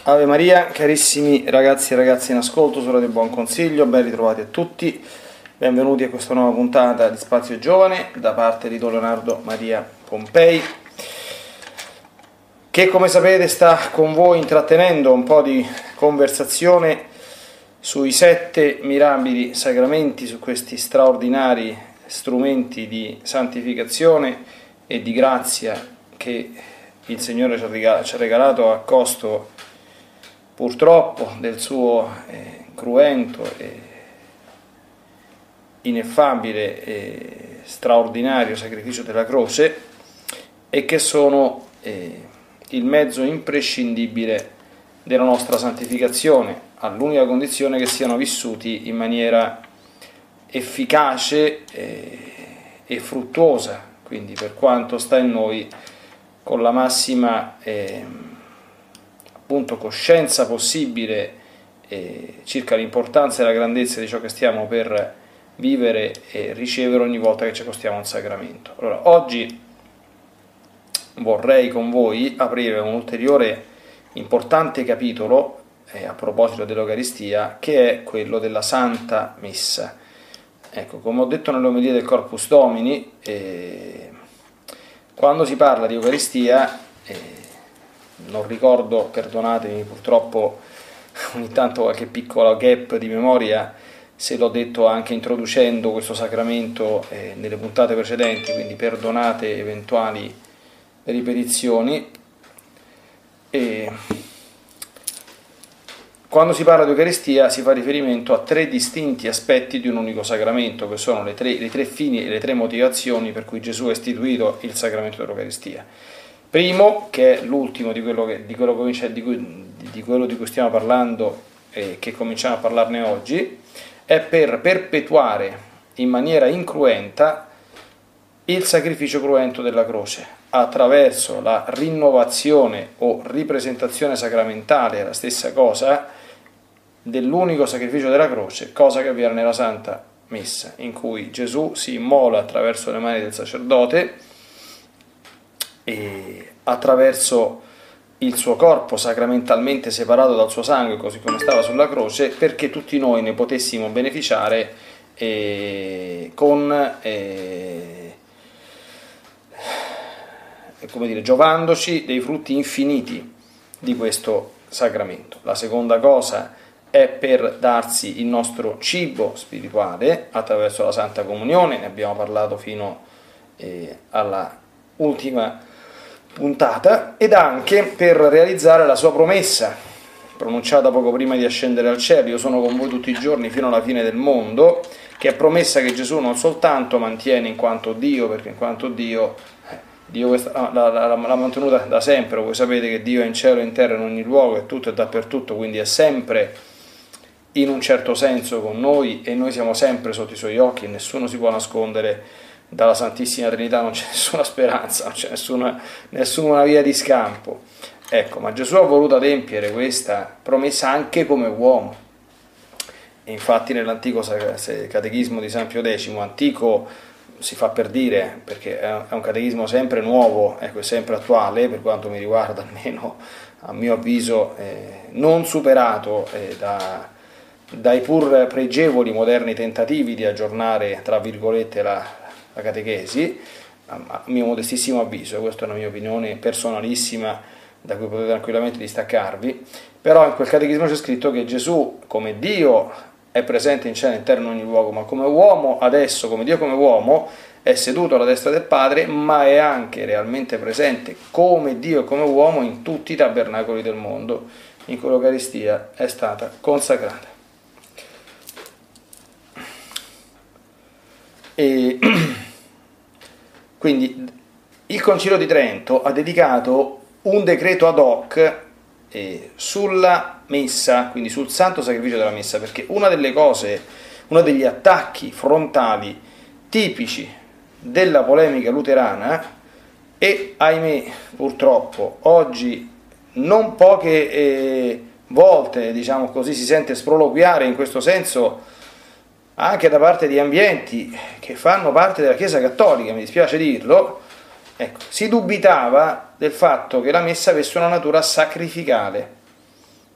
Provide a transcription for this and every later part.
Ave Maria, carissimi ragazzi e ragazze in ascolto su Radio Buon Consiglio, ben ritrovati a tutti, benvenuti a questa nuova puntata di Spazio Giovane da parte di Don Leonardo Maria Pompei, che come sapete sta con voi intrattenendo un po' di conversazione sui 7 mirabili sacramenti, su questi straordinari strumenti di santificazione e di grazia che il Signore ci ha regalato a costo purtroppo del suo cruento e ineffabile e straordinario sacrificio della croce, e che sono il mezzo imprescindibile della nostra santificazione, all'unica condizione che siano vissuti in maniera efficace e fruttuosa, quindi per quanto sta in noi, con la massima coscienza possibile circa l'importanza e la grandezza di ciò che stiamo per vivere e ricevere ogni volta che ci accostiamo a un sacramento. Allora, oggi vorrei con voi aprire un ulteriore importante capitolo a proposito dell'Eucaristia, che è quello della Santa Messa. Ecco, come ho detto nell'omelia del Corpus Domini, quando si parla di Eucaristia, non ricordo, perdonatemi, purtroppo ogni tanto qualche piccolo gap di memoria, se l'ho detto anche introducendo questo sacramento nelle puntate precedenti, quindi perdonate eventuali ripetizioni. Quando si parla di Eucaristia si fa riferimento a 3 distinti aspetti di un unico sacramento, che sono le tre fini e le 3 motivazioni per cui Gesù ha istituito il sacramento dell'Eucaristia. Primo, che è l'ultimo di quello di cui stiamo parlando e che cominciamo a parlarne oggi, è per perpetuare in maniera incruenta il sacrificio cruento della croce, attraverso la rinnovazione o ripresentazione sacramentale, è la stessa cosa, dell'unico sacrificio della croce, cosa che avviene nella Santa Messa, in cui Gesù si immola attraverso le mani del sacerdote e attraverso il suo corpo sacramentalmente separato dal suo sangue, così come stava sulla croce, perché tutti noi ne potessimo beneficiare giovandoci dei frutti infiniti di questo sacramento. La seconda cosa è per darsi il nostro cibo spirituale attraverso la Santa Comunione, ne abbiamo parlato fino alla ultima puntata, ed anche per realizzare la sua promessa pronunciata poco prima di ascendere al cielo: io sono con voi tutti i giorni fino alla fine del mondo, che è promessa che Gesù non soltanto mantiene in quanto Dio, perché in quanto Dio l'ha mantenuta da sempre. Voi sapete che Dio è in cielo, in terra, in ogni luogo, è tutto e dappertutto, quindi è sempre in un certo senso con noi e noi siamo sempre sotto i suoi occhi, nessuno si può nascondere dalla Santissima Trinità, non c'è nessuna speranza, non c'è nessuna via di scampo. Ecco, ma Gesù ha voluto adempiere questa promessa anche come uomo. E infatti nell'antico catechismo di San Pio X, antico si fa per dire, perché è un catechismo sempre nuovo, ecco, è sempre attuale, per quanto mi riguarda, almeno a mio avviso, non superato dai pur pregevoli moderni tentativi di aggiornare, tra virgolette, la catechesi, a mio modestissimo avviso, questa è una mia opinione personalissima da cui potete tranquillamente distaccarvi, però in quel catechismo c'è scritto che Gesù come Dio è presente in cielo, in terra, in ogni luogo, ma come uomo adesso, come Dio come uomo, è seduto alla destra del Padre, ma è anche realmente presente come Dio e come uomo in tutti i tabernacoli del mondo in cui l'Eucaristia è stata consacrata. E quindi il Concilio di Trento ha dedicato un decreto ad hoc sulla messa, quindi sul santo sacrificio della messa, perché uno degli attacchi frontali tipici della polemica luterana, e ahimè purtroppo oggi non poche volte, diciamo così, si sente sproloquiare in questo senso anche da parte di ambienti che fanno parte della Chiesa Cattolica, mi dispiace dirlo, ecco, si dubitava del fatto che la messa avesse una natura sacrificale.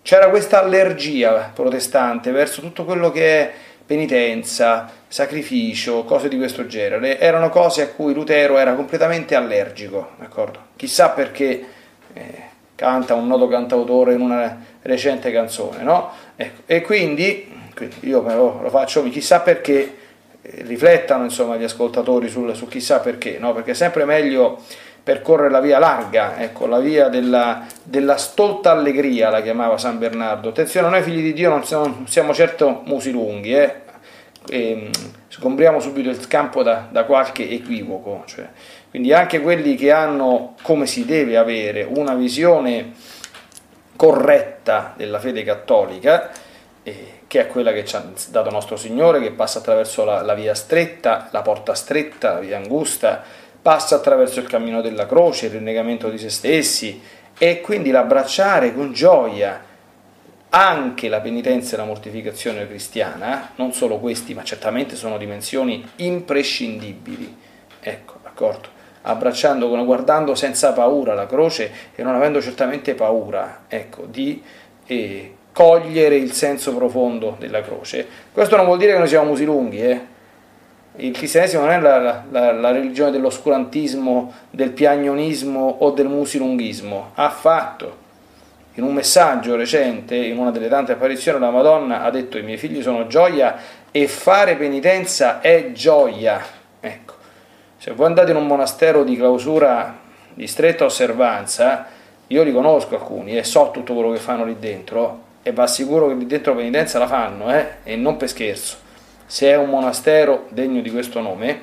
c'era questa allergia protestante verso tutto quello che è penitenza, sacrificio, cose di questo genere. Erano cose a cui Lutero era completamente allergico, d'accordo? Chissà perché canta un noto cantautore in una recente canzone, no? Ecco. E quindi io però lo faccio, chissà perché, riflettano insomma gli ascoltatori su chissà perché, no? Perché è sempre meglio percorrere la via larga, ecco, la via della stolta allegria, la chiamava San Bernardo. Attenzione, noi figli di Dio non siamo certo musi lunghi, sgombriamo subito il campo da qualche equivoco, cioè, quindi anche quelli che hanno, come si deve avere, una visione corretta della fede cattolica, che è quella che ci ha dato nostro Signore, che passa attraverso la via stretta, la porta stretta, la via angusta, passa attraverso il cammino della croce, il rinnegamento di se stessi, e quindi l'abbracciare con gioia anche la penitenza e la mortificazione cristiana, non solo questi, ma certamente sono dimensioni imprescindibili, ecco, d'accordo? Guardando senza paura la croce e non avendo certamente paura, ecco, di cogliere il senso profondo della croce. Questo non vuol dire che noi siamo musi lunghi, Il cristianesimo non è la religione dell'oscurantismo, del piagnonismo o del musilunghismo, affatto. In un messaggio recente, in una delle tante apparizioni, la Madonna ha detto: i miei figli sono gioia e fare penitenza è gioia. Ecco, se voi andate in un monastero di clausura di stretta osservanza, io li conosco alcuni e so tutto quello che fanno lì dentro, e va sicuro che lì dentro penitenza la fanno, e non per scherzo. Se è un monastero degno di questo nome,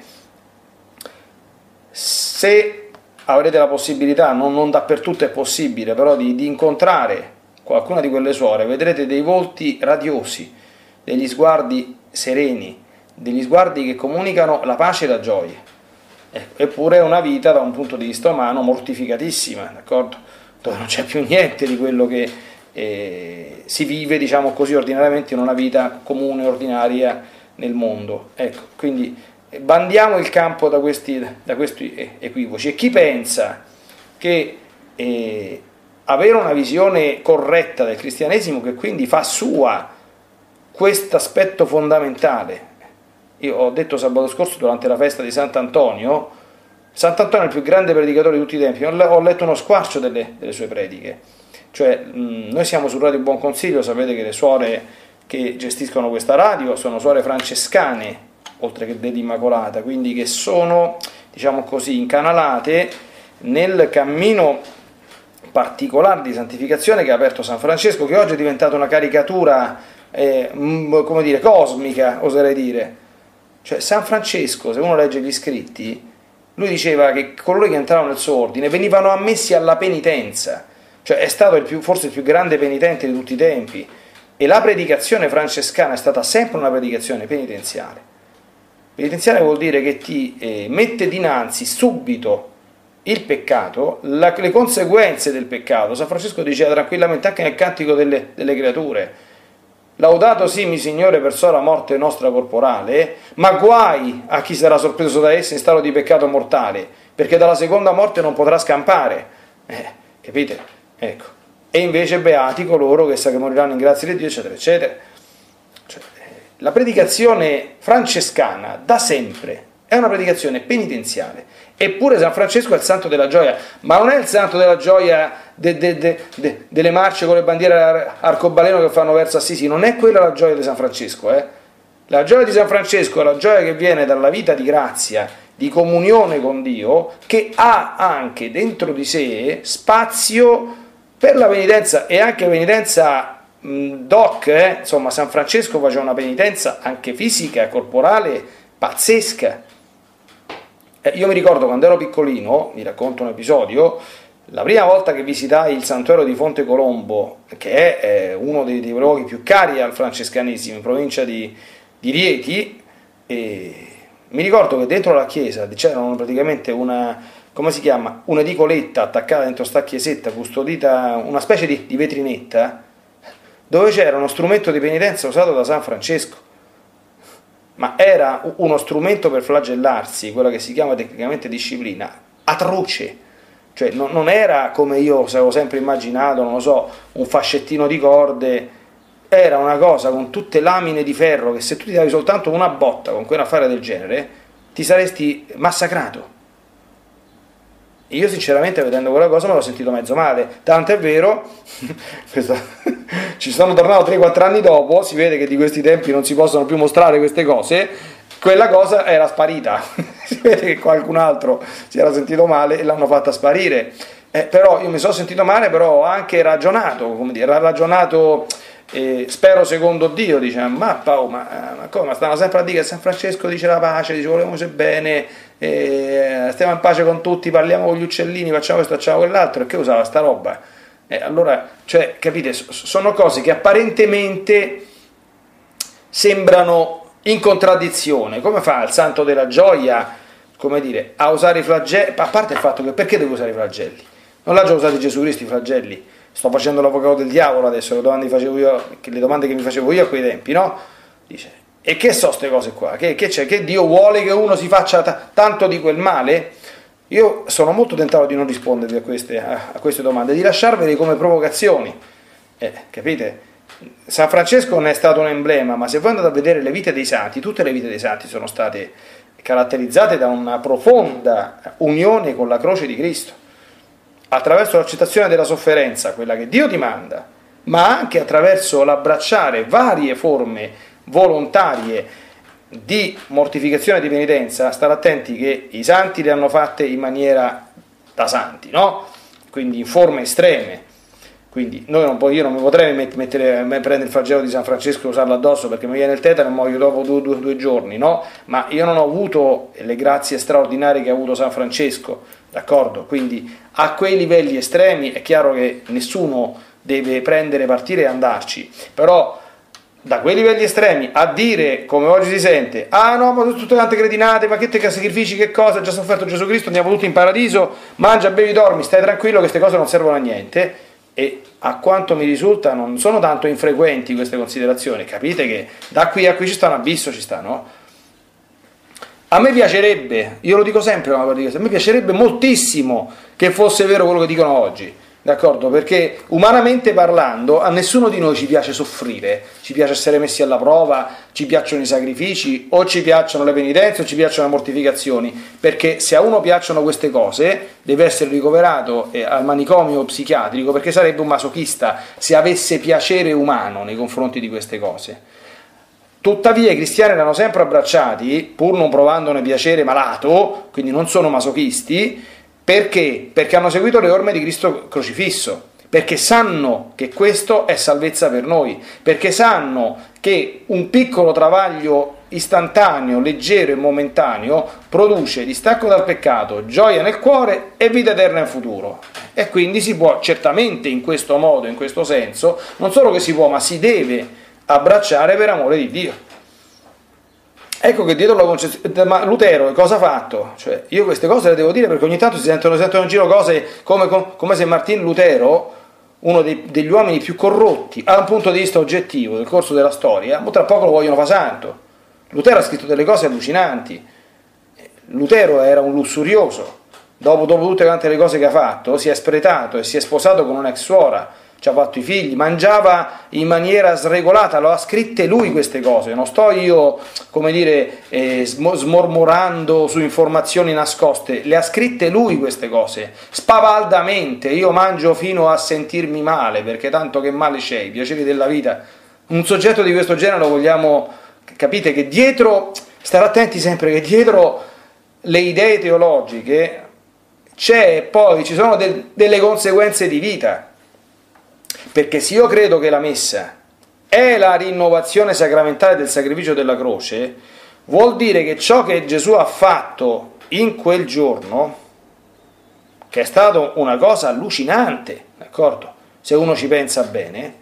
se avrete la possibilità, non dappertutto è possibile, però di incontrare qualcuna di quelle suore, vedrete dei volti radiosi, degli sguardi sereni, degli sguardi che comunicano la pace e la gioia. Eppure è una vita, da un punto di vista umano, mortificatissima, d'accordo? Dove non c'è più niente di quello che si vive, diciamo così, ordinariamente in una vita comune, ordinaria nel mondo. Ecco, quindi bandiamo il campo da questi equivoci. E chi pensa che avere una visione corretta del cristianesimo, che quindi fa sua questo aspetto fondamentale, io ho detto sabato scorso durante la festa di Sant'Antonio è il più grande predicatore di tutti i tempi. Ho letto uno squarcio delle sue prediche, cioè noi siamo su Radio Buon Consiglio, sapete che le suore che gestiscono questa radio sono suore francescane, oltre che dell'Immacolata, quindi che sono, diciamo così, incanalate nel cammino particolare di santificazione che ha aperto San Francesco, che oggi è diventata una caricatura, come dire, cosmica, oserei dire. Cioè San Francesco, se uno legge gli scritti, lui diceva che coloro che entravano nel suo ordine venivano ammessi alla penitenza, cioè è stato forse il più grande penitente di tutti i tempi. E la predicazione francescana è stata sempre una predicazione penitenziale. Penitenziale vuol dire che ti mette dinanzi subito il peccato, le conseguenze del peccato. San Francesco diceva tranquillamente anche nel Cantico delle Creature: laudato simi Signore perciò la morte nostra corporale, ma guai a chi sarà sorpreso da essa in stato di peccato mortale, perché dalla seconda morte non potrà scampare. Capite? Ecco. E invece beati coloro che sa che moriranno in grazia di Dio, eccetera, eccetera. Cioè, la predicazione francescana da sempre è una predicazione penitenziale. Eppure San Francesco è il santo della gioia, ma non è il santo della gioia delle marce con le bandiere arcobaleno che fanno verso Assisi. Non è quella la gioia di San Francesco. La gioia di San Francesco è la gioia che viene dalla vita di grazia, di comunione con Dio, che ha anche dentro di sé spazio per la penitenza, e anche penitenza doc, insomma San Francesco faceva una penitenza anche fisica, corporale, pazzesca. Io mi ricordo quando ero piccolino, vi racconto un episodio, la prima volta che visitai il santuario di Fonte Colombo, che è uno dei luoghi più cari al francescanesimo, in provincia di Rieti, mi ricordo che dentro la chiesa c'erano praticamente un'edicoletta attaccata dentro sta chiesetta, custodita, una specie di vetrinetta, dove c'era uno strumento di penitenza usato da San Francesco, ma era uno strumento per flagellarsi, quella che si chiama tecnicamente disciplina, atroce, Cioè non era come io avevo sempre immaginato, non lo so, un fascettino di corde, era una cosa con tutte lamine di ferro che se tu ti davi soltanto una botta con quell'affare del genere ti saresti massacrato. Io sinceramente vedendo quella cosa me l'ho sentito mezzo male, tanto è vero, ci sono tornato 3-4 anni dopo, si vede che di questi tempi non si possono più mostrare queste cose, quella cosa era sparita, si vede che qualcun altro si era sentito male e l'hanno fatta sparire, però io mi sono sentito male, però ho anche ragionato, come dire, spero secondo Dio, dice, ma come, ma stanno sempre a dire che San Francesco dice la pace, dice volemoci bene, stiamo in pace con tutti, parliamo con gli uccellini, facciamo questo, facciamo quell'altro, e che usava sta roba? Allora, cioè, capite, sono cose che apparentemente sembrano in contraddizione. Come fa il santo della gioia, come dire, a usare i flagelli? A parte il fatto che perché deve usare i flagelli? Non l'ha già usati Gesù Cristo i flagelli? Sto facendo l'avvocato del diavolo adesso, le domande che mi facevo io a quei tempi, no? Dice, e che so ste cose qua? Che c'è? Che Dio vuole che uno si faccia tanto di quel male? Io sono molto tentato di non rispondervi a queste domande, di lasciarvele come provocazioni, capite? San Francesco non è stato un emblema, ma se voi andate a vedere le vite dei santi, tutte le vite dei santi sono state caratterizzate da una profonda unione con la croce di Cristo, attraverso l'accettazione della sofferenza, quella che Dio ti manda, ma anche attraverso l'abbracciare varie forme volontarie di mortificazione e di penitenza. Stare attenti che i santi le hanno fatte in maniera da santi, no? Quindi in forme estreme. Quindi io non mi potrei prendere il flagelo di San Francesco e usarlo addosso perché mi viene il tetano e muoio dopo due giorni, no? Ma io non ho avuto le grazie straordinarie che ha avuto San Francesco, d'accordo? Quindi a quei livelli estremi è chiaro che nessuno deve partire e andarci, però da quei livelli estremi a dire, come oggi si sente, ah no, ma tutte tante cretinate, ma che te sacrifici, che cosa, già sofferto Gesù Cristo, andiamo tutti in paradiso, mangia, bevi, dormi, stai tranquillo che queste cose non servono a niente. E a quanto mi risulta non sono tanto infrequenti queste considerazioni, capite che da qui a qui ci sta un abisso, ci sta, no? A me piacerebbe, io lo dico sempre, a me piacerebbe moltissimo che fosse vero quello che dicono oggi, d'accordo? Perché umanamente parlando a nessuno di noi ci piace soffrire, ci piace essere messi alla prova, ci piacciono i sacrifici, o ci piacciono le penitenze, o ci piacciono le mortificazioni, perché se a uno piacciono queste cose deve essere ricoverato al manicomio psichiatrico, perché sarebbe un masochista se avesse piacere umano nei confronti di queste cose. Tuttavia i cristiani erano sempre abbracciati, pur non provandone piacere malato, quindi non sono masochisti. Perché? Perché hanno seguito le orme di Cristo crocifisso, perché sanno che questo è salvezza per noi, perché sanno che un piccolo travaglio istantaneo, leggero e momentaneo produce distacco dal peccato, gioia nel cuore e vita eterna in futuro. E quindi si può certamente in questo modo, in questo senso, non solo che si può, ma si deve abbracciare per amore di Dio. Ecco che dietro la concezione, ma Lutero cosa ha fatto? Cioè, io queste cose le devo dire perché ogni tanto si sentono in giro cose come se Martin Lutero, uno degli uomini più corrotti, da un punto di vista oggettivo del corso della storia, ma tra poco lo vogliono fare santo. Lutero ha scritto delle cose allucinanti. Lutero era un lussurioso, dopo tutte quante le cose che ha fatto, si è spretato e si è sposato con un'ex suora, ci ha fatto i figli, mangiava in maniera sregolata, lo ha scritte lui queste cose, non sto io, come dire, smormorando su informazioni nascoste, le ha scritte lui queste cose, spavaldamente, io mangio fino a sentirmi male, perché tanto che male c'è, i piaceri della vita. Un soggetto di questo genere lo vogliamo, capite che dietro, stare attenti sempre che dietro le idee teologiche ci sono delle conseguenze di vita. Perché se io credo che la messa è la rinnovazione sacramentale del sacrificio della croce, vuol dire che ciò che Gesù ha fatto in quel giorno, che è stato una cosa allucinante, d'accordo? Se uno ci pensa bene,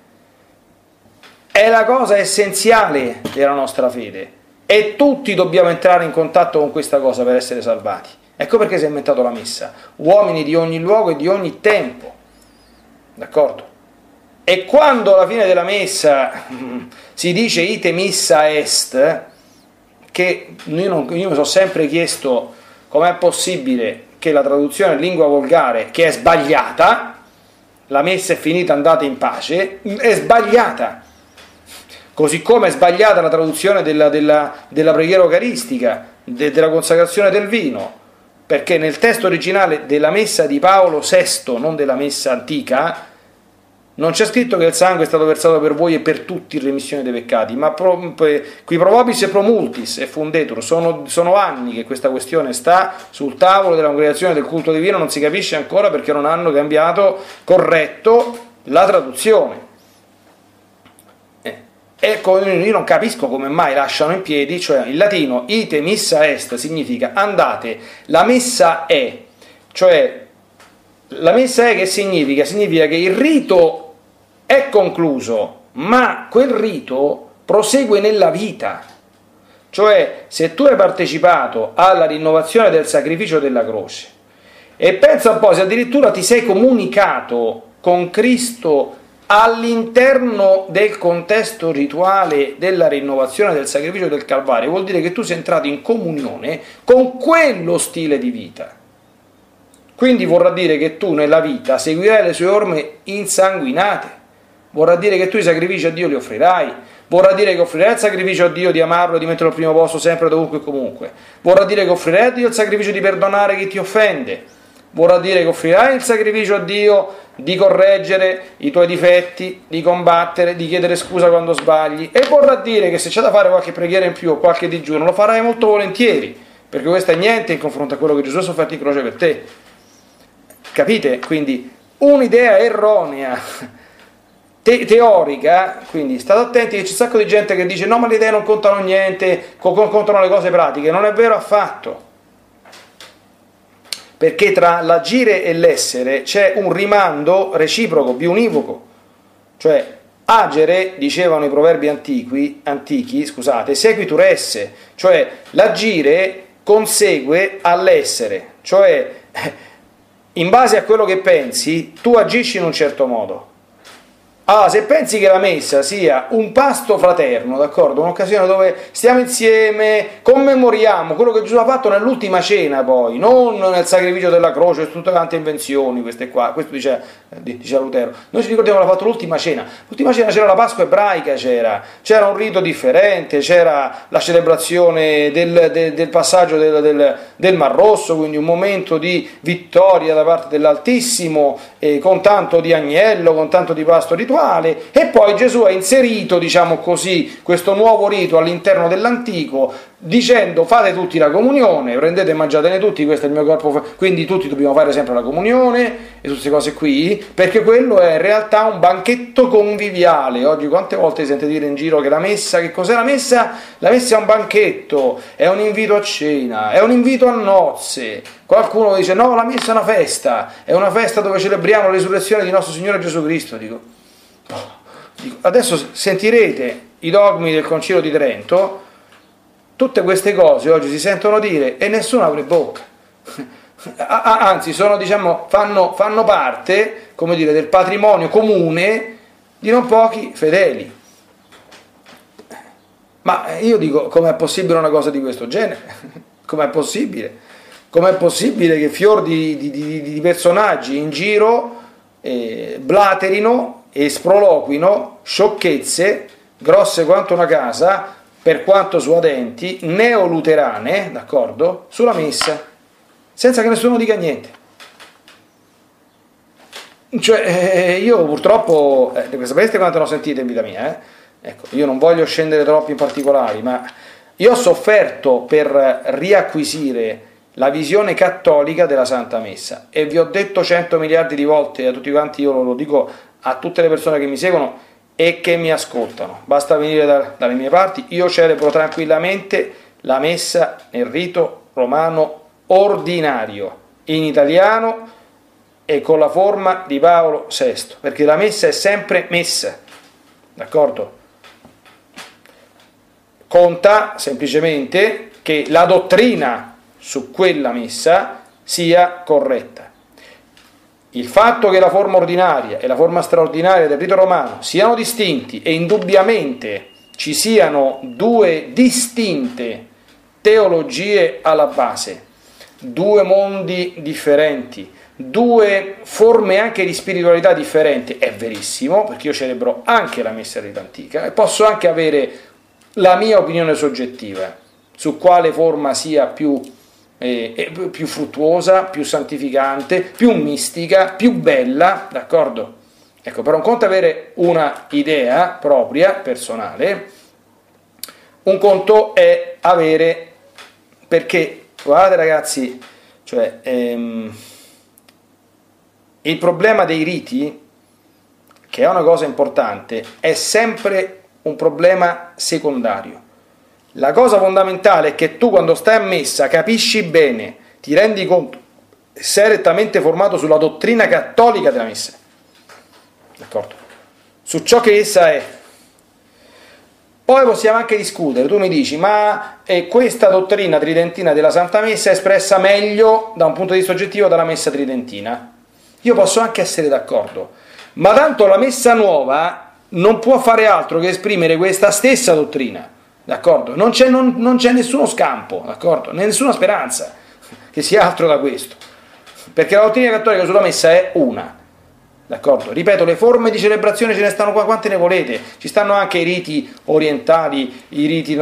è la cosa essenziale della nostra fede e tutti dobbiamo entrare in contatto con questa cosa per essere salvati. Ecco perché si è inventato la messa, uomini di ogni luogo e di ogni tempo, d'accordo? E quando alla fine della messa si dice ite missa est, che io mi sono sempre chiesto com'è possibile che la traduzione in lingua volgare, che è sbagliata, la messa è finita, andate in pace, è sbagliata. Così come è sbagliata la traduzione della preghiera eucaristica, della consacrazione del vino, perché nel testo originale della messa di Paolo VI, non della messa antica, non c'è scritto che il sangue è stato versato per voi e per tutti in remissione dei peccati, ma qui pro vobis e pro multis e fundetur. Sono anni che questa questione sta sul tavolo della congregazione del culto divino, non si capisce ancora perché non hanno corretto la traduzione. Ecco, io non capisco come mai lasciano in piedi, cioè in latino ite missa est significa andate, la messa è, cioè la messa è che significa? Significa che il rito è concluso, ma quel rito prosegue nella vita. Cioè, se tu hai partecipato alla rinnovazione del sacrificio della croce e pensa un po', se addirittura ti sei comunicato con Cristo all'interno del contesto rituale della rinnovazione del sacrificio del Calvario, vuol dire che tu sei entrato in comunione con quello stile di vita. Quindi vorrà dire che tu nella vita seguirai le sue orme insanguinate, vorrà dire che tu i sacrifici a Dio li offrirai, vorrà dire che offrirai il sacrificio a Dio di amarlo e di metterlo al primo posto sempre, dovunque e comunque, vorrà dire che offrirai a Dio il sacrificio di perdonare chi ti offende, vorrà dire che offrirai il sacrificio a Dio di correggere i tuoi difetti, di combattere, di chiedere scusa quando sbagli, e vorrà dire che se c'è da fare qualche preghiera in più o qualche digiuno lo farai molto volentieri, perché questo è niente in confronto a quello che Gesù ha sofferto in croce per te. Capite? Quindi un'idea erronea, teorica, quindi state attenti che c'è un sacco di gente che dice no, ma le idee non contano niente, contano le cose pratiche. Non è vero affatto, perché tra l'agire e l'essere c'è un rimando reciproco, biunivoco, cioè agere, dicevano i proverbi antichi, sequitur esse, cioè l'agire consegue all'essere, cioè in base a quello che pensi, tu agisci in un certo modo. Allora, se pensi che la messa sia un pasto fraterno, d'accordo? Un'occasione dove stiamo insieme, commemoriamo quello che Gesù ha fatto nell'ultima cena, poi, non nel sacrificio della croce, tutte tante invenzioni, queste qua, questo dice Lutero. Noi ci ricordiamo che ha fatto l'ultima cena. L'ultima cena c'era la Pasqua ebraica, c'era un rito differente, c'era la celebrazione del passaggio del Mar Rosso, quindi un momento di vittoria da parte dell'Altissimo, con tanto di agnello, con tanto di pasto rituale. E poi Gesù ha inserito, diciamo così, questo nuovo rito all'interno dell'antico, dicendo fate tutti la comunione, prendete e mangiatene tutti, questo è il mio corpo, quindi tutti dobbiamo fare sempre la comunione e tutte queste cose qui, perché quello è in realtà un banchetto conviviale. Oggi quante volte si sente dire in giro che la messa, che cos'è la messa? La messa è un banchetto, è un invito a cena, è un invito a nozze. Qualcuno dice no, la messa è una festa dove celebriamo la risurrezione di nostro Signore Gesù Cristo. Dico, adesso sentirete i dogmi del Concilio di Trento, tutte queste cose oggi si sentono dire e nessuno apre bocca, anzi sono, diciamo, fanno parte, come dire, del patrimonio comune di non pochi fedeli. Ma io dico, com'è possibile una cosa di questo genere? Com'è possibile? Com'è possibile che fior di personaggi in giro blaterino e sproloquino sciocchezze grosse quanto una casa, per quanto suadenti, neoluterane, d'accordo, sulla messa, senza che nessuno dica niente. Cioè, io purtroppo, sapete quante ne ho sentite in vita mia, Ecco, io non voglio scendere troppo in particolari, ma io ho sofferto per riacquisire la visione cattolica della Santa Messa, e vi ho detto 100 miliardi di volte a tutti quanti, io lo dico a tutte le persone che mi seguono e che mi ascoltano, basta venire dalle mie parti, io celebro tranquillamente la messa nel rito romano ordinario, in italiano e con la forma di Paolo VI, perché la messa è sempre messa, d'accordo? Conta semplicemente che la dottrina su quella messa sia corretta. Il fatto che la forma ordinaria e la forma straordinaria del rito romano siano distinti e indubbiamente ci siano due distinte teologie alla base, due mondi differenti, due forme anche di spiritualità differenti, è verissimo, perché io celebro anche la messa rite antica e posso anche avere la mia opinione soggettiva su quale forma sia più fruttuosa, più santificante, più mistica, più bella, d'accordo? Ecco, per un conto avere una idea propria, personale, un conto è avere, perché, guardate ragazzi, cioè, il problema dei riti, che è una cosa importante, è sempre un problema secondario. La cosa fondamentale è che tu quando stai a messa capisci bene, ti rendi conto, sei rettamente formato sulla dottrina cattolica della messa, d'accordo? Su ciò che essa è. Poi possiamo anche discutere, tu mi dici, ma questa dottrina tridentina della Santa Messa è espressa meglio da un punto di vista oggettivo dalla messa tridentina? Io posso anche essere d'accordo, ma tanto la messa nuova non può fare altro che esprimere questa stessa dottrina, d'accordo? Non c'è nessuno scampo, d'accordo? Nessuna speranza che sia altro da questo, perché la dottrina cattolica sulla messa è una, d'accordo? Ripeto, le forme di celebrazione ce ne stanno qua quante ne volete, ci stanno anche i riti orientali, i riti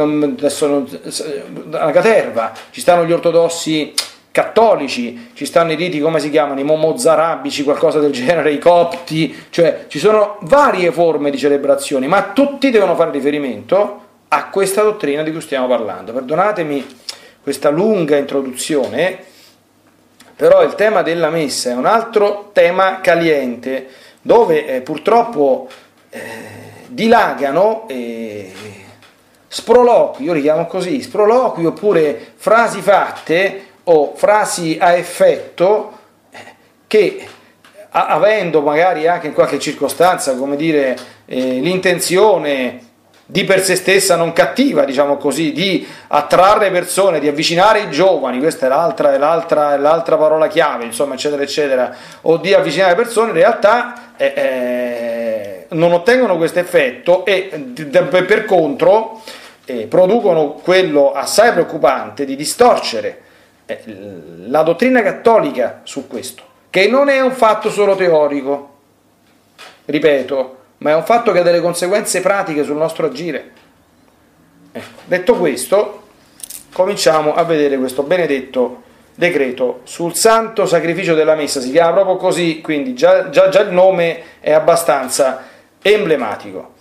la caterva, ci stanno gli ortodossi cattolici, ci stanno i riti, come si chiamano, i mozarabici, qualcosa del genere, i copti, cioè ci sono varie forme di celebrazione, ma tutti devono fare riferimento a questa dottrina di cui stiamo parlando. Perdonatemi questa lunga introduzione, però il tema della messa è un altro tema caliente, dove purtroppo dilagano sproloqui, io li chiamo così, sproloqui oppure frasi fatte o frasi a effetto che, avendo magari anche in qualche circostanza, come dire, l'intenzione di per sé stessa non cattiva, diciamo così, di attrarre persone, di avvicinare i giovani, questa è l'altra parola chiave, insomma, eccetera, eccetera, o di avvicinare persone, in realtà non ottengono questo effetto e per contro producono quello assai preoccupante di distorcere la dottrina cattolica su questo, che non è un fatto solo teorico, ripeto, ma è un fatto che ha delle conseguenze pratiche sul nostro agire. Detto questo, cominciamo a vedere questo benedetto decreto sul santo sacrificio della messa, si chiama proprio così, quindi già il nome è abbastanza emblematico.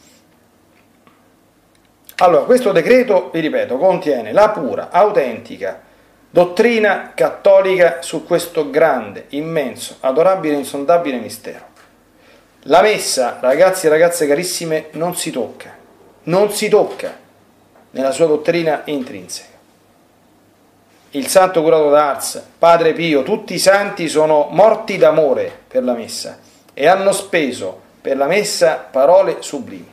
Allora, questo decreto, vi ripeto, contiene la pura, autentica dottrina cattolica su questo grande, immenso, adorabile e insondabile mistero. La messa, ragazzi e ragazze carissime, non si tocca nella sua dottrina intrinseca. Il santo curato d'Ars, Padre Pio, tutti i santi sono morti d'amore per la messa e hanno speso per la messa parole sublimi.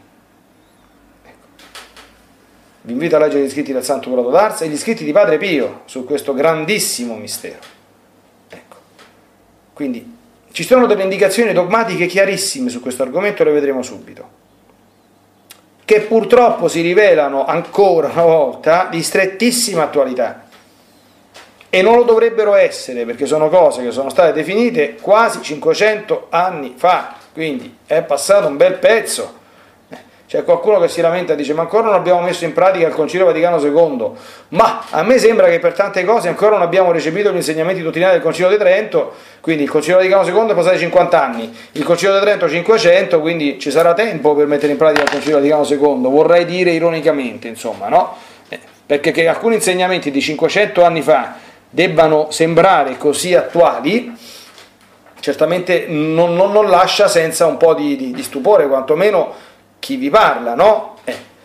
Vi invito a leggere gli scritti del santo curato d'Ars e gli scritti di Padre Pio su questo grandissimo mistero. Ecco. Quindi ci sono delle indicazioni dogmatiche chiarissime su questo argomento, le vedremo subito, che purtroppo si rivelano ancora una volta di strettissima attualità e non lo dovrebbero essere, perché sono cose che sono state definite quasi 500 anni fa, quindi è passato un bel pezzo. C'è qualcuno che si lamenta e dice: ma ancora non abbiamo messo in pratica il Concilio Vaticano II. Ma a me sembra che per tante cose ancora non abbiamo recepito gli insegnamenti dottrinali del Concilio di Trento, quindi il Concilio Vaticano II è passato 50 anni, il Concilio di Trento 500, quindi ci sarà tempo per mettere in pratica il Concilio Vaticano II, vorrei dire ironicamente, insomma, no? Perché che alcuni insegnamenti di 500 anni fa debbano sembrare così attuali, certamente non lascia senza un po' di stupore, quantomeno chi vi parla, no?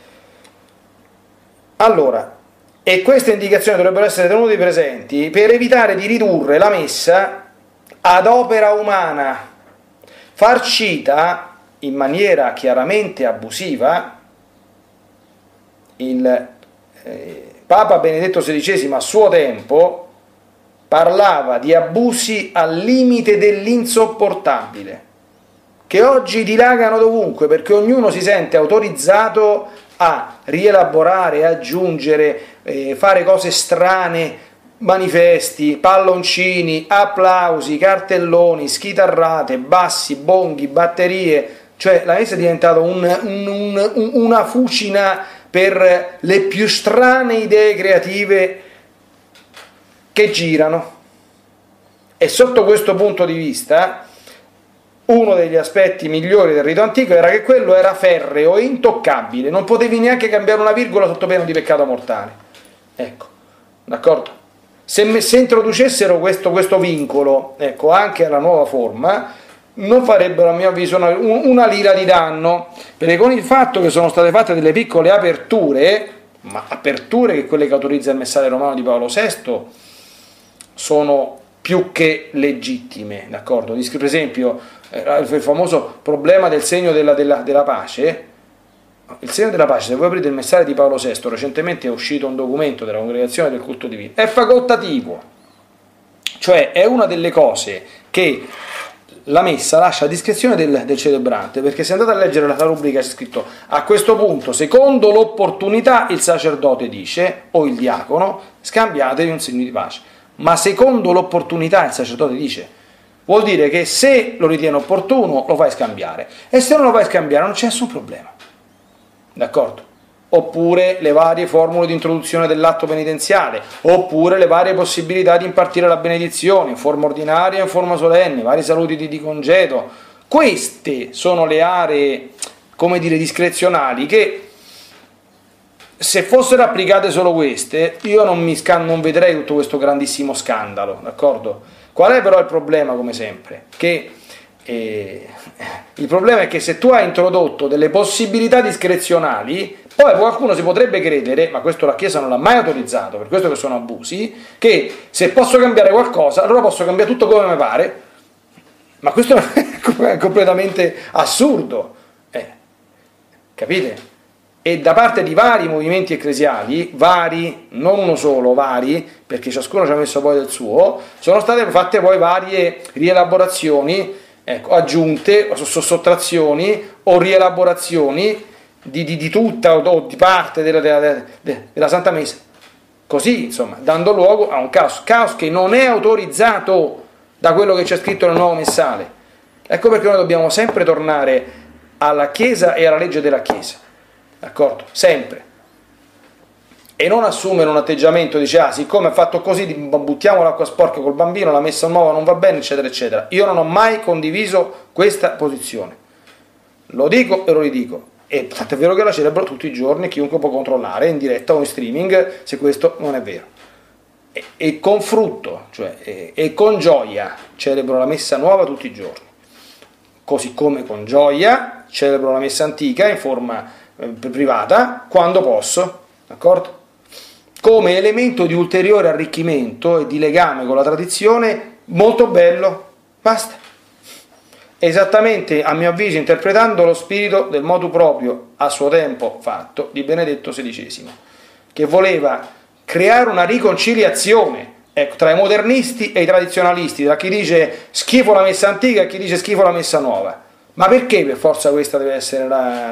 Allora, e queste indicazioni dovrebbero essere tenute presenti per evitare di ridurre la messa ad opera umana, farcita in maniera chiaramente abusiva. Il Papa Benedetto XVI a suo tempo parlava di abusi al limite dell'insopportabile, che oggi dilagano dovunque, perché ognuno si sente autorizzato a rielaborare, aggiungere, fare cose strane, manifesti, palloncini, applausi, cartelloni, schitarrate, bassi, bonghi, batterie, cioè la messa è diventata una fucina per le più strane idee creative che girano. E sotto questo punto di vista uno degli aspetti migliori del rito antico era che quello era ferreo e intoccabile, non potevi neanche cambiare una virgola sotto pena di peccato mortale. Ecco, d'accordo? Se introducessero questo vincolo, ecco, anche alla nuova forma, non farebbero, a mio avviso, una lira di danno, perché con il fatto che sono state fatte delle piccole aperture, ma aperture che quelle che autorizza il messaggio romano di Paolo VI sono più che legittime, d'accordo? Per esempio, il famoso problema del segno della pace. Il segno della pace, se voi aprite il messaggio di Paolo VI, recentemente è uscito un documento della Congregazione del Culto Divino, è facoltativo, cioè è una delle cose che la messa lascia a discrezione del celebrante, perché se andate a leggere la rubrica c'è scritto: a questo punto, secondo l'opportunità, il sacerdote dice, o il diacono, scambiatevi un segno di pace. Ma secondo l'opportunità il sacerdote dice, vuol dire che se lo ritiene opportuno lo fai scambiare, e se non lo fai scambiare non c'è nessun problema, d'accordo? Oppure le varie formule di introduzione dell'atto penitenziale, oppure le varie possibilità di impartire la benedizione in forma ordinaria e in forma solenne, vari saluti di congedo. Queste sono le aree, come dire, discrezionali, che se fossero applicate solo queste, io non vedrei tutto questo grandissimo scandalo, d'accordo? Qual è però il problema, come sempre? Che il problema è che se tu hai introdotto delle possibilità discrezionali, poi qualcuno si potrebbe credere, ma questo la Chiesa non l'ha mai autorizzato, per questo che sono abusi, che se posso cambiare qualcosa, allora posso cambiare tutto come mi pare. Ma questo è completamente assurdo, capite? E da parte di vari movimenti ecclesiali, vari, non uno solo, vari, perché ciascuno ci ha messo poi del suo, sono state fatte poi varie rielaborazioni, ecco, aggiunte, o sottrazioni o rielaborazioni di tutta o di parte della Santa Messa, così, insomma, dando luogo a un caos che non è autorizzato da quello che c'è scritto nel nuovo messale. Ecco perché noi dobbiamo sempre tornare alla Chiesa e alla legge della Chiesa, d'accordo? Sempre. E non assumere un atteggiamento, dice, siccome è fatto così, buttiamo l'acqua sporca col bambino, la messa nuova non va bene, eccetera, eccetera. Io non ho mai condiviso questa posizione. Lo dico e lo ridico. E tanto è vero che la celebro tutti i giorni, chiunque può controllare, in diretta o in streaming, se questo non è vero. E con frutto, cioè, e con gioia, celebro la messa nuova tutti i giorni. Così come con gioia celebro la messa antica in forma privata, quando posso, d'accordo? Come elemento di ulteriore arricchimento e di legame con la tradizione, molto bello, basta. Esattamente, a mio avviso, interpretando lo spirito del motu proprio a suo tempo fatto di Benedetto XVI, che voleva creare una riconciliazione, ecco, tra i modernisti e i tradizionalisti, tra chi dice schifo la messa antica e chi dice schifo la messa nuova. Ma perché per forza questa deve essere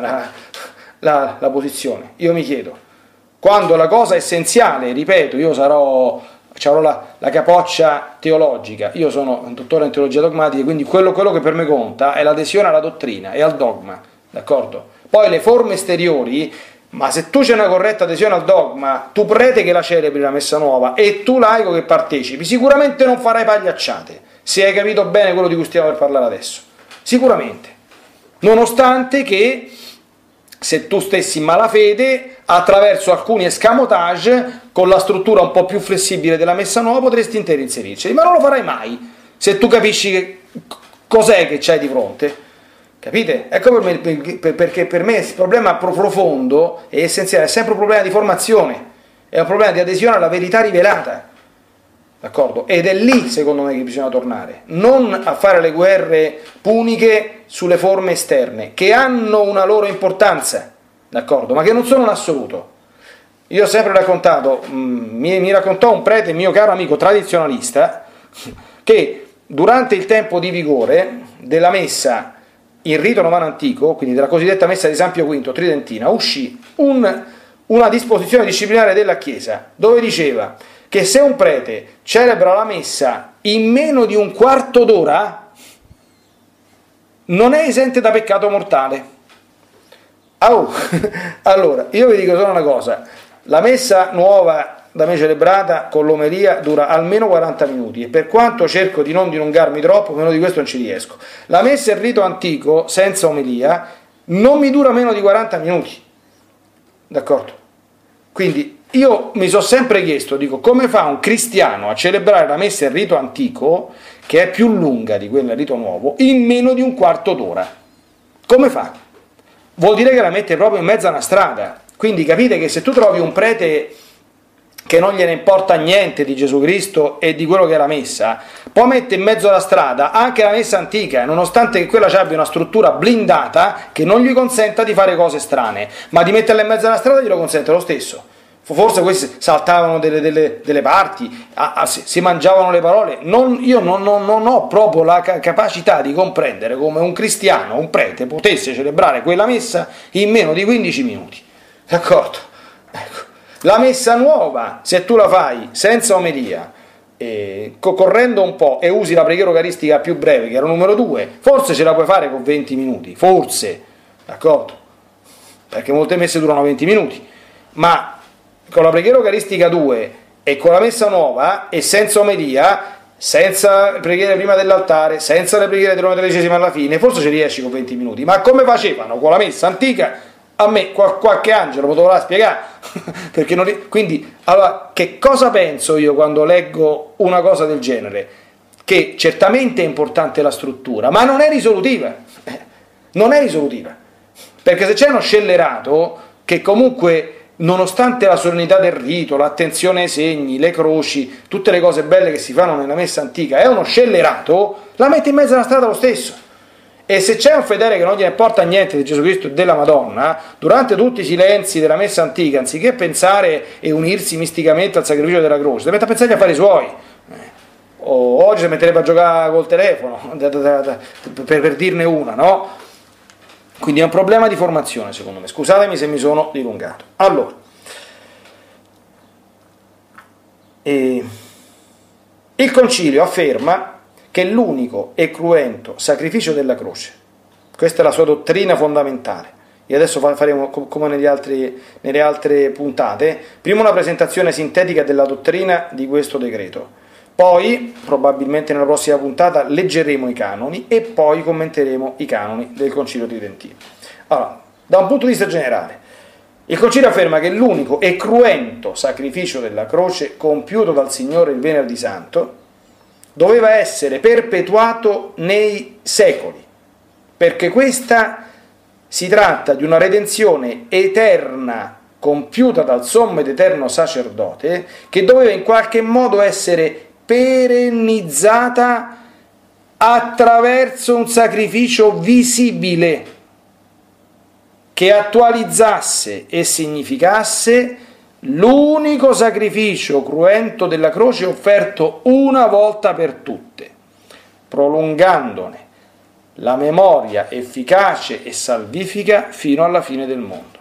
la posizione? Io mi chiedo. Quando la cosa essenziale, ripeto, io avrò la capoccia teologica, io sono un dottore in teologia dogmatica, quindi quello che per me conta è l'adesione alla dottrina e al dogma, d'accordo? Poi le forme esteriori, ma se tu c'è una corretta adesione al dogma, tu prete che la celebri la messa nuova e tu laico che partecipi, sicuramente non farai pagliacciate, se hai capito bene quello di cui stiamo per parlare adesso, sicuramente, nonostante che se tu stessi in malafede, attraverso alcuni escamotage, con la struttura un po' più flessibile della messa nuova, potresti inserirci, ma non lo farai mai, se tu capisci cos'è che c'hai di fronte, capite? Ecco perché per me il problema profondo e essenziale è sempre un problema di formazione, è un problema di adesione alla verità rivelata, d'accordo? Ed è lì, secondo me, che bisogna tornare, non a fare le guerre puniche sulle forme esterne, che hanno una loro importanza, d'accordo? Ma che non sono un assoluto. Io ho sempre raccontato, mi raccontò un prete, mio caro amico tradizionalista, che durante il tempo di vigore della messa in rito romano antico, quindi della cosiddetta messa di San Pio V tridentina, uscì una disposizione disciplinare della Chiesa, dove diceva che se un prete celebra la messa in meno di un quarto d'ora, non è esente da peccato mortale. Allora, io vi dico solo una cosa: la messa nuova da me celebrata con l'omelia dura almeno 40 minuti, e per quanto cerco di non dilungarmi troppo, meno di questo non ci riesco. La messa in rito antico senza omelia non mi dura meno di 40 minuti, d'accordo? Quindi io mi sono sempre chiesto, dico, come fa un cristiano a celebrare la messa in rito antico, che è più lunga di quella in rito nuovo, in meno di un quarto d'ora? Come fa? Vuol dire che la mette proprio in mezzo a una strada. Quindi capite che se tu trovi un prete che non gliene importa niente di Gesù Cristo e di quello che è la messa, poi mette in mezzo alla strada anche la messa antica, nonostante che quella abbia una struttura blindata che non gli consenta di fare cose strane, ma di metterla in mezzo alla strada glielo consente lo stesso. Forse questi saltavano delle parti, si mangiavano le parole. Io non ho proprio la capacità di comprendere come un cristiano, un prete, potesse celebrare quella messa in meno di 15 minuti. D'accordo? Ecco. La messa nuova, se tu la fai senza omelia, correndo un po' e usi la preghiera eucaristica più breve, che era numero 2, forse ce la puoi fare con 20 minuti, forse, d'accordo? Perché molte messe durano 20 minuti, ma con la preghiera eucaristica 2 e con la messa nuova e senza omelia, senza preghiere prima dell'altare, senza le preghiere dell'11ª alla fine, forse ci riesci con 20 minuti, ma come facevano con la messa antica? A me qualche angelo me lo dovrà spiegare. Perché quindi, allora, che cosa penso io quando leggo una cosa del genere? Che certamente è importante la struttura, ma non è risolutiva. Non è risolutiva. Perché se c'è uno scellerato che comunque, nonostante la solennità del rito, l'attenzione ai segni, le croci, tutte le cose belle che si fanno nella messa antica, è uno scellerato, la mette in mezzo alla strada lo stesso. E se c'è un fedele che non gliene importa niente di Gesù Cristo e della Madonna, durante tutti i silenzi della messa antica, anziché pensare e unirsi misticamente al sacrificio della croce, si mette a pensare agli affari suoi. O oggi si metterebbe a giocare col telefono, per dirne una, no? Quindi è un problema di formazione, secondo me. Scusatemi se mi sono dilungato. Allora, il concilio afferma che l'unico e cruento sacrificio della croce, questa è la sua dottrina fondamentale, e adesso faremo come nelle altre puntate, prima una presentazione sintetica della dottrina di questo decreto, poi probabilmente nella prossima puntata leggeremo i canoni e poi commenteremo i canoni del Concilio Tridentino. Allora, da un punto di vista generale, il Concilio afferma che l'unico e cruento sacrificio della croce compiuto dal Signore il Venerdì Santo doveva essere perpetuato nei secoli, perché questa si tratta di una redenzione eterna compiuta dal sommo ed eterno sacerdote, che doveva in qualche modo essere perennizzata attraverso un sacrificio visibile che attualizzasse e significasse l'unico sacrificio cruento della croce offerto una volta per tutte, prolungandone la memoria efficace e salvifica fino alla fine del mondo.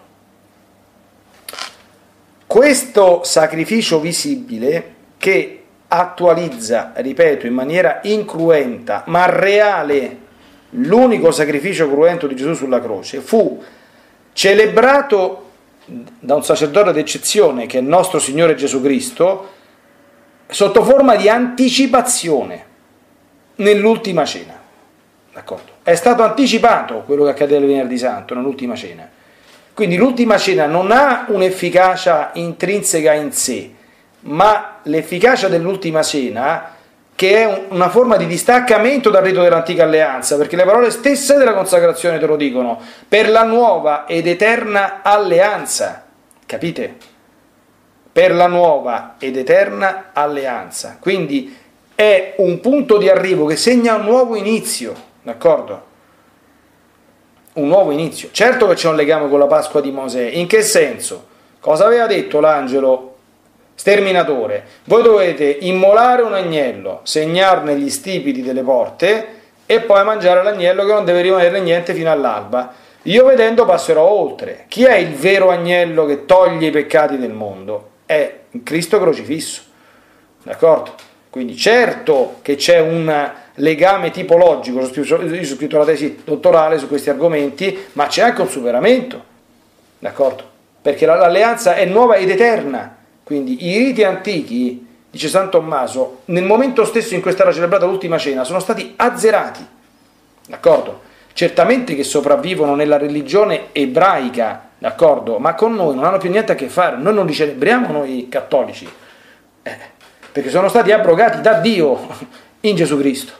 Questo sacrificio visibile, che attualizza, ripeto, in maniera incruenta ma reale l'unico sacrificio cruento di Gesù sulla croce, fu celebrato da un sacerdote d'eccezione, che è il nostro Signore Gesù Cristo, sotto forma di anticipazione nell'ultima cena. D'accordo? È stato anticipato quello che accadeva il Venerdì Santo nell'ultima cena. Quindi l'ultima cena non ha un'efficacia intrinseca in sé, ma l'efficacia dell'ultima cena, che è una forma di distaccamento dal rito dell'antica alleanza, perché le parole stesse della consacrazione te lo dicono, per la nuova ed eterna alleanza, capite? Per la nuova ed eterna alleanza, quindi è un punto di arrivo che segna un nuovo inizio, d'accordo? Un nuovo inizio. Certo che c'è un legame con la Pasqua di Mosè, in che senso? Cosa aveva detto l'angelo sterminatore? Voi dovete immolare un agnello, segnarne gli stipiti delle porte e poi mangiare l'agnello, che non deve rimanere niente fino all'alba. io vedendo passerò oltre. Chi è il vero agnello che toglie i peccati del mondo? È Cristo crocifisso, d'accordo? Quindi certo che c'è un legame tipologico, io ho scritto la tesi dottorale su questi argomenti, ma c'è anche un superamento, d'accordo? Perché l'alleanza è nuova ed eterna, quindi i riti antichi, dice San Tommaso, nel momento stesso in cui è stata celebrata l'ultima cena, sono stati azzerati, d'accordo? Certamente che sopravvivono nella religione ebraica, d'accordo? Ma con noi non hanno più niente a che fare, noi non li celebriamo noi cattolici, perché sono stati abrogati da Dio in Gesù Cristo.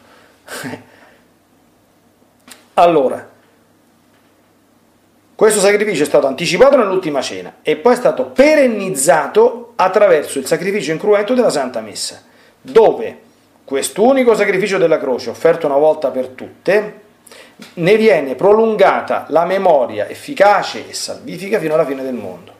Allora, questo sacrificio è stato anticipato nell'ultima cena e poi è stato perennizzato attraverso il sacrificio incruento della Santa Messa, dove quest'unico sacrificio della croce, offerto una volta per tutte, ne viene prolungata la memoria efficace e salvifica fino alla fine del mondo.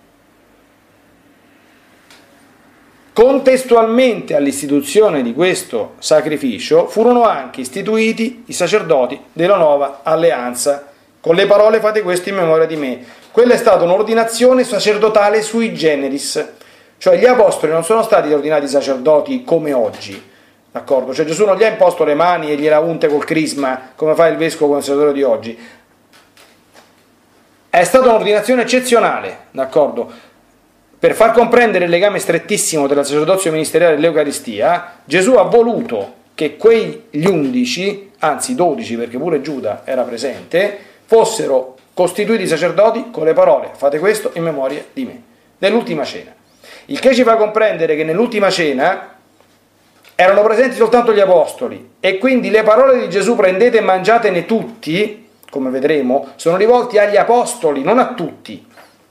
Contestualmente all'istituzione di questo sacrificio furono anche istituiti i sacerdoti della nuova alleanza, con le parole fate questo in memoria di me. Quella è stata un'ordinazione sacerdotale sui generis, cioè gli apostoli non sono stati ordinati sacerdoti come oggi, d'accordo? Cioè Gesù non gli ha imposto le mani e gliela unte col crisma come fa il vescovo con il sacerdote di oggi. È stata un'ordinazione eccezionale, d'accordo? Per far comprendere il legame strettissimo del sacerdozio ministeriale dell'Eucaristia, Gesù ha voluto che gli 11, anzi 12 perché pure Giuda era presente, fossero costituiti sacerdoti con le parole fate questo in memoria di me, nell'ultima cena. Il che ci fa comprendere che nell'ultima cena erano presenti soltanto gli apostoli e quindi le parole di Gesù prendete e mangiatene tutti, come vedremo, sono rivolti agli apostoli, non a tutti.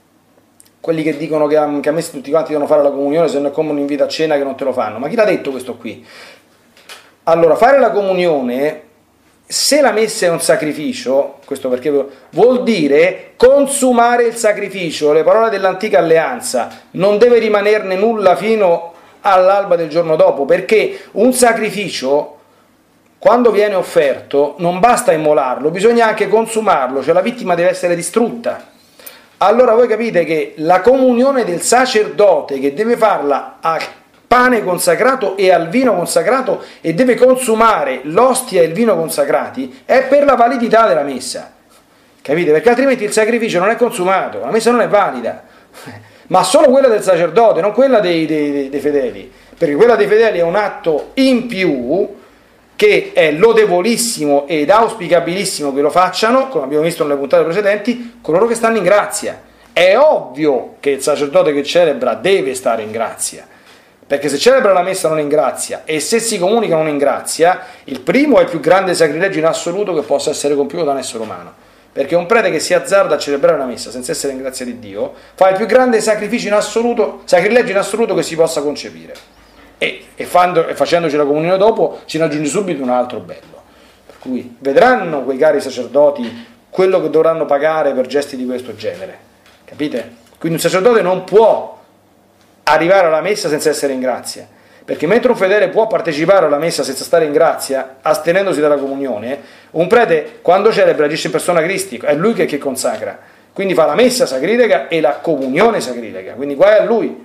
Quelli che dicono che a me tutti quanti devono fare la comunione, se non è come un invito a cena che non te lo fanno. Ma chi l'ha detto questo qui? Allora, fare la comunione, se la messa è un sacrificio, questo perché vuol dire consumare il sacrificio, le parole dell'antica alleanza, non deve rimanerne nulla fino all'alba del giorno dopo, perché un sacrificio, quando viene offerto, non basta immolarlo, bisogna anche consumarlo, cioè la vittima deve essere distrutta. Allora voi capite che la comunione del sacerdote, che deve farla al pane consacrato e al vino consacrato e deve consumare l'ostia e il vino consacrati, è per la validità della messa, capite? Perché altrimenti il sacrificio non è consumato, la messa non è valida, ma solo quella del sacerdote, non quella dei fedeli, perché quella dei fedeli è un atto in più che è lodevolissimo ed auspicabilissimo che lo facciano, come abbiamo visto nelle puntate precedenti, coloro che stanno in grazia. È ovvio che il sacerdote che celebra deve stare in grazia, perché se celebra la messa non in grazia e se si comunica non in grazia, il primo è il più grande sacrilegio in assoluto che possa essere compiuto da un essere umano, perché un prete che si azzarda a celebrare la messa senza essere in grazia di Dio fa il più grande sacrificio in assoluto, sacrilegio in assoluto che si possa concepire. E facendoci la comunione dopo ci ne aggiunge subito un altro bello, per cui vedranno quei cari sacerdoti quello che dovranno pagare per gesti di questo genere, capite? Quindi un sacerdote non può arrivare alla messa senza essere in grazia, perché mentre un fedele può partecipare alla messa senza stare in grazia, astenendosi dalla comunione, un prete quando celebra agisce in persona cristica, è lui che consacra, quindi fa la messa sacrilega e la comunione sacrilega, quindi guai a lui.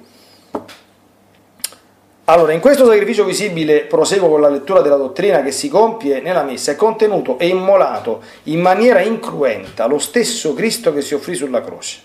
Allora, in questo sacrificio visibile, proseguo con la lettura della dottrina che si compie nella messa, è contenuto e immolato in maniera incruenta lo stesso Cristo che si offrì sulla croce.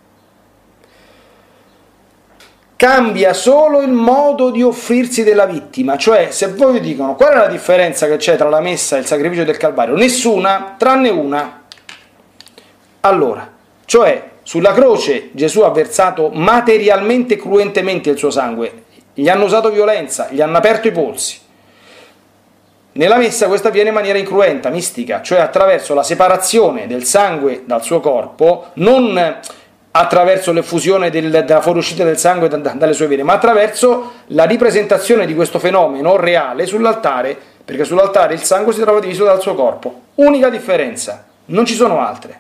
Cambia solo il modo di offrirsi della vittima, cioè se voi vi dicono qual è la differenza che c'è tra la messa e il sacrificio del Calvario, nessuna, tranne una. Allora, cioè sulla croce Gesù ha versato materialmente e cruentemente il suo sangue, gli hanno usato violenza, gli hanno aperto i polsi. Nella messa questo avviene in maniera incruenta, mistica, cioè attraverso la separazione del sangue dal suo corpo, non attraverso l'effusione della fuoriuscita del sangue dalle sue vene, ma attraverso la ripresentazione di questo fenomeno reale sull'altare, perché sull'altare il sangue si trova diviso dal suo corpo. Unica differenza, non ci sono altre.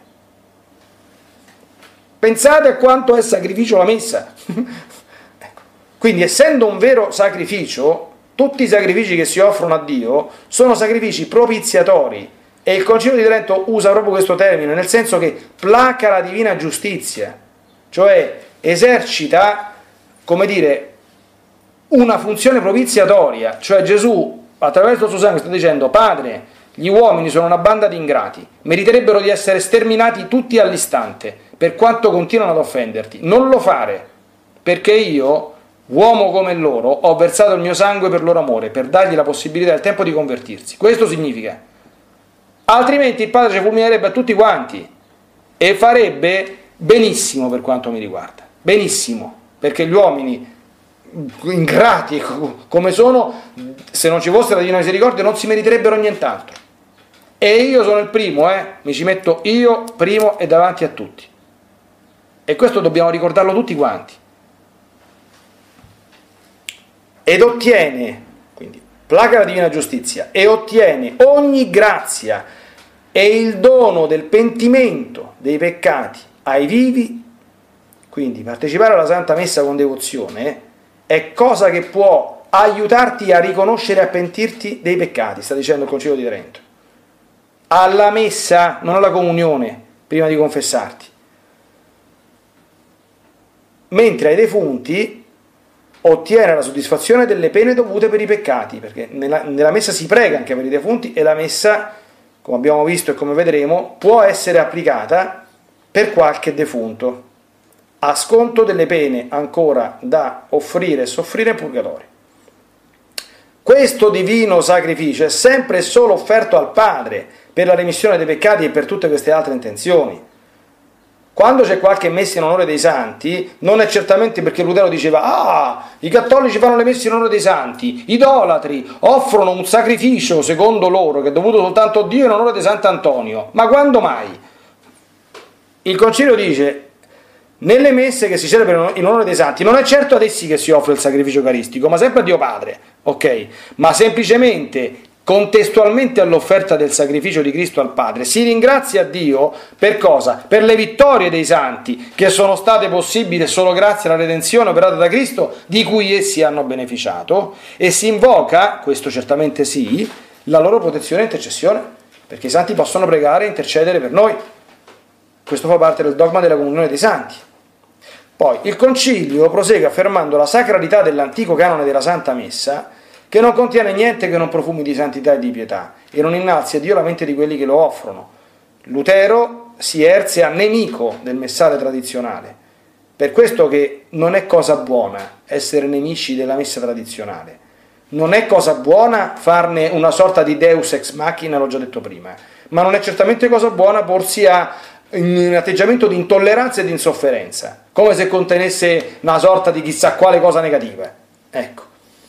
Pensate a quanto è sacrificio la messa. Quindi, essendo un vero sacrificio, tutti i sacrifici che si offrono a Dio sono sacrifici propiziatori, E il Concilio di Trento usa proprio questo termine, nel senso che placa la divina giustizia, cioè esercita, come dire, una funzione propiziatoria, cioè Gesù attraverso il suo sangue sta dicendo: Padre, gli uomini sono una banda di ingrati, meriterebbero di essere sterminati tutti all'istante, per quanto continuano ad offenderti. Non lo fare, perché io, uomo come loro, ho versato il mio sangue per loro amore, per dargli la possibilità e il tempo di convertirsi. Questo significa. Altrimenti il Padre ci fulminerebbe a tutti quanti e farebbe benissimo per quanto mi riguarda. Benissimo, perché gli uomini ingrati come sono, se non ci fosse la divina misericordia, non si meriterebbero nient'altro. E io sono il primo, mi ci metto io primo e davanti a tutti. E questo dobbiamo ricordarlo tutti quanti. Ed ottiene, quindi placa la divina giustizia, e ottiene ogni grazia e il dono del pentimento dei peccati ai vivi. Quindi partecipare alla Santa Messa con devozione è cosa che può aiutarti a riconoscere e a pentirti dei peccati, sta dicendo il Concilio di Trento. Alla Messa, non alla comunione, prima di confessarti. Mentre ai defunti ottiene la soddisfazione delle pene dovute per i peccati, perché nella Messa si prega anche per i defunti e la Messa, come abbiamo visto e come vedremo, può essere applicata per qualche defunto, a sconto delle pene ancora da offrire e soffrire in purgatorio. Questo divino sacrificio è sempre e solo offerto al Padre per la remissione dei peccati e per tutte queste altre intenzioni. Quando c'è qualche messa in onore dei santi, non è certamente perché Lutero diceva: i cattolici fanno le messe in onore dei santi, idolatri, offrono un sacrificio secondo loro che è dovuto soltanto a Dio in onore di Sant'Antonio. Ma quando mai? Il Concilio dice: nelle messe che si celebrano in onore dei santi non è certo ad essi che si offre il sacrificio eucaristico, ma sempre a Dio Padre, ok? Ma semplicemente, contestualmente all'offerta del sacrificio di Cristo al Padre, si ringrazia Dio per cosa? Per le vittorie dei santi, che sono state possibili solo grazie alla redenzione operata da Cristo, di cui essi hanno beneficiato, e si invoca, questo certamente sì, la loro protezione e intercessione, perché i santi possono pregare e intercedere per noi. Questo fa parte del dogma della comunione dei santi. Poi il Concilio prosegue affermando la sacralità dell'antico canone della Santa Messa, che non contiene niente che non profumi di santità e di pietà, e non innalzi a Dio la mente di quelli che lo offrono. Lutero si erzea nemico del messale tradizionale, per questo che non è cosa buona essere nemici della messa tradizionale, non è cosa buona farne una sorta di deus ex machina, l'ho già detto prima, ma non è certamente cosa buona porsi in un atteggiamento di intolleranza e di insofferenza, come se contenesse una sorta di chissà quale cosa negativa. Ecco.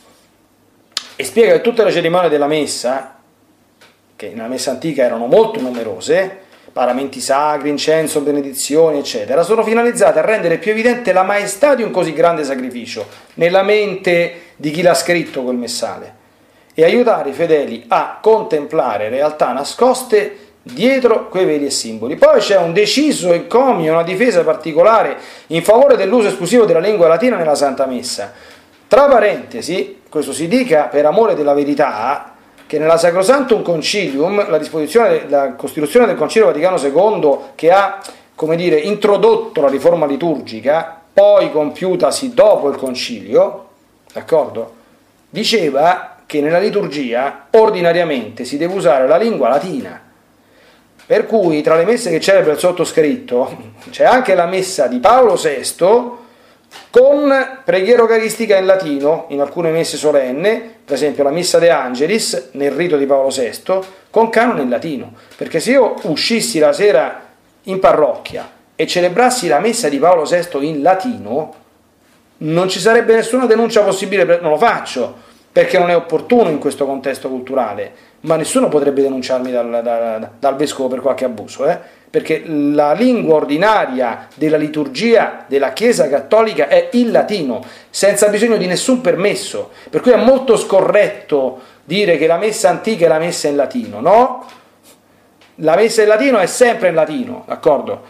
E spiega che tutte le cerimonie della messa, che nella messa antica erano molto numerose, paramenti sacri, incenso, benedizioni, eccetera, sono finalizzate a rendere più evidente la maestà di un così grande sacrificio nella mente di chi l'ha scritto quel messale e aiutare i fedeli a contemplare realtà nascoste dietro quei veli e simboli. Poi c'è un deciso encomio, una difesa particolare in favore dell'uso esclusivo della lingua latina nella Santa Messa. Tra parentesi, questo si dica per amore della verità, che nella Sacrosanctum Concilium, la Costituzione del Concilio Vaticano II, che ha, come dire, introdotto la riforma liturgica, poi compiutasi dopo il Concilio, d'accordo? Diceva che nella liturgia ordinariamente si deve usare la lingua latina. Per cui tra le messe che celebra il sottoscritto c'è anche la messa di Paolo VI con preghiera eucaristica in latino, in alcune messe solenne, per esempio la Missa De Angelis nel rito di Paolo VI, con canone in latino. Perché se io uscissi la sera in parrocchia e celebrassi la messa di Paolo VI in latino, non ci sarebbe nessuna denuncia possibile, non lo faccio, perché non è opportuno in questo contesto culturale, ma nessuno potrebbe denunciarmi dal vescovo per qualche abuso, perché la lingua ordinaria della liturgia della Chiesa Cattolica è il latino, senza bisogno di nessun permesso, per cui è molto scorretto dire che la messa antica è la messa in latino, no? La messa in latino è sempre in latino, d'accordo?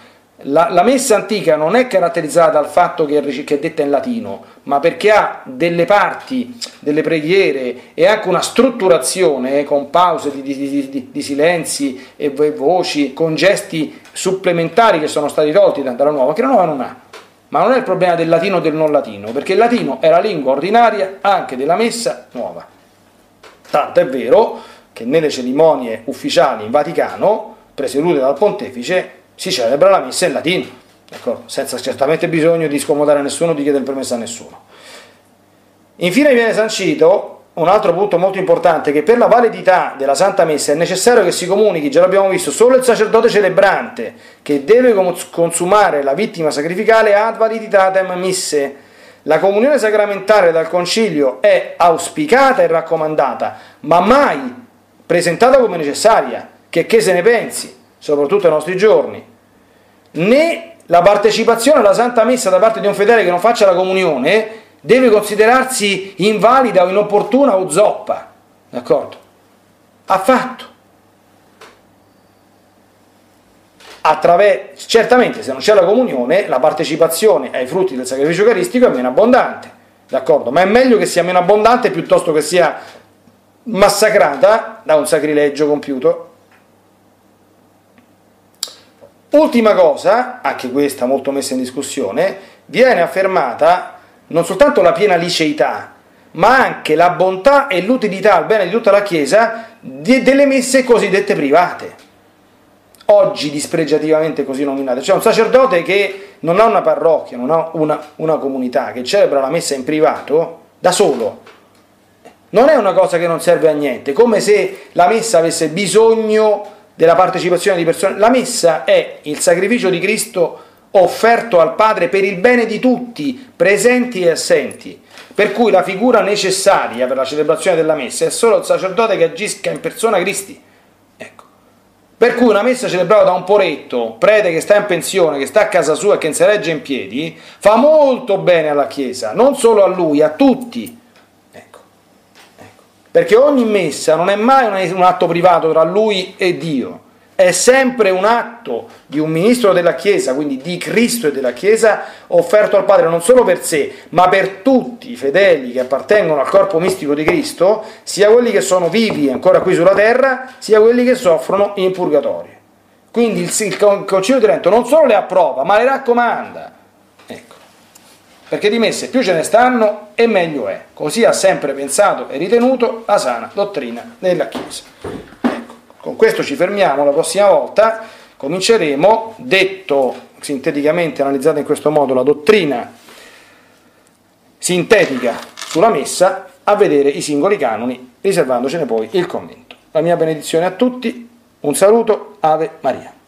La messa antica non è caratterizzata dal fatto che è detta in latino, ma perché ha delle parti, delle preghiere e anche una strutturazione con pause di silenzi e voci, con gesti supplementari che sono stati tolti dalla nuova, che la nuova non ha. Ma non è il problema del latino o del non latino, perché il latino è la lingua ordinaria anche della messa nuova. Tanto è vero che nelle cerimonie ufficiali in Vaticano, presiedute dal pontefice, si celebra la messa in latino, d'accordo? Senza certamente bisogno di scomodare nessuno, di chiedere permesso a nessuno. Infine viene sancito un altro punto molto importante, che per la validità della Santa Messa è necessario che si comunichi, già l'abbiamo visto, solo il sacerdote celebrante, che deve consumare la vittima sacrificale ad validitatem misse. La comunione sacramentale dal concilio è auspicata e raccomandata, ma mai presentata come necessaria, che se ne pensi, soprattutto ai nostri giorni. Né la partecipazione alla Santa Messa da parte di un fedele che non faccia la comunione deve considerarsi invalida o inopportuna o zoppa, d'accordo? Affatto. Certamente, se non c'è la comunione, la partecipazione ai frutti del sacrificio eucaristico è meno abbondante, d'accordo? Ma è meglio che sia meno abbondante piuttosto che sia massacrata da un sacrilegio compiuto. Ultima cosa, anche questa molto messa in discussione, viene affermata non soltanto la piena liceità, ma anche la bontà e l'utilità al bene di tutta la Chiesa delle messe cosiddette private, oggi dispregiativamente così nominate. Cioè un sacerdote che non ha una parrocchia, non ha una comunità, che celebra la messa in privato, da solo, non è una cosa che non serve a niente, come se la messa avesse bisogno della partecipazione di persone. La messa è il sacrificio di Cristo offerto al Padre per il bene di tutti, presenti e assenti, per cui la figura necessaria per la celebrazione della messa è solo il sacerdote che agisca in persona Cristi. Ecco. Per cui una messa celebrata da un poretto, prete che sta in pensione, che sta a casa sua e che non si regge in piedi, fa molto bene alla Chiesa, non solo a lui, a tutti. Perché ogni messa non è mai un atto privato tra lui e Dio, è sempre un atto di un ministro della Chiesa, quindi di Cristo e della Chiesa, offerto al Padre non solo per sé, ma per tutti i fedeli che appartengono al corpo mistico di Cristo, sia quelli che sono vivi ancora qui sulla terra, sia quelli che soffrono in purgatorio. Quindi il Concilio di Trento non solo le approva, ma le raccomanda. Ecco. Perché di messe più ce ne stanno e meglio è. Così ha sempre pensato e ritenuto la sana dottrina della Chiesa. Ecco, con questo ci fermiamo, la prossima volta cominceremo, detto sinteticamente, analizzata in questo modo, la dottrina sintetica sulla messa, a vedere i singoli canoni, riservandocene poi il commento. La mia benedizione a tutti, un saluto, Ave Maria.